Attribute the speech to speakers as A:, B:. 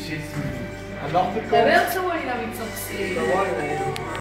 A: bellissimi. All'ottico.
B: È vero se vuoi la pizza sì.